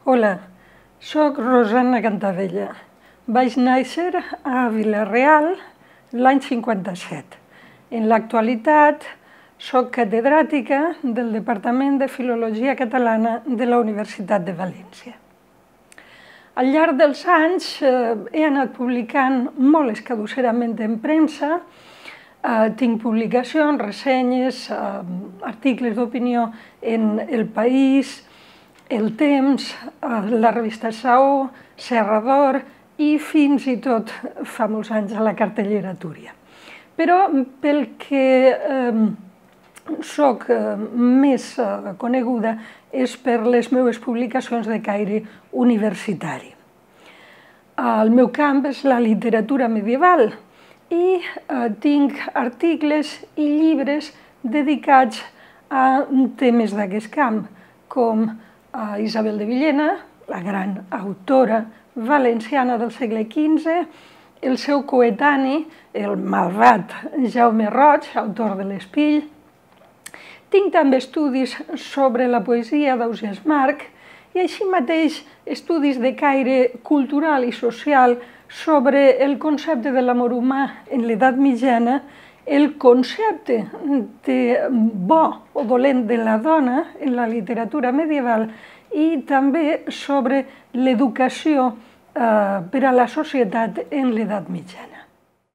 Hola, soc Rosana Cantavella. Vaig néixer a Vila-real l'any 57. En l'actualitat soc catedràtica del Departament de Filologia Catalana de la Universitat de València. Al llarg dels anys he anat publicant molt escadusserament en premsa. Tinc publicacions, ressenyes, articles d'opinió en El País, El Temps, la revista Saó, Serra d'Or i fins i tot fa molts anys a la cartellera Túria. Però pel que soc més coneguda és per les meves publicacions de caire universitari. El meu camp és la literatura medieval i tinc articles i llibres dedicats a temes d'aquest camp, com Isabel de Villena, la gran autora valenciana del segle XV, el seu coetani, el malvat Jaume Roig, autor de l'Espill. Tinc també estudis sobre la poesia d'Ausiàs March i així mateix estudis de caire cultural i social sobre el concepte de l'amor humà en l'edat mitjana, el concepte de bo o dolent de la dona en la literatura medieval i també sobre l'educació per a la societat en l'edat mitjana.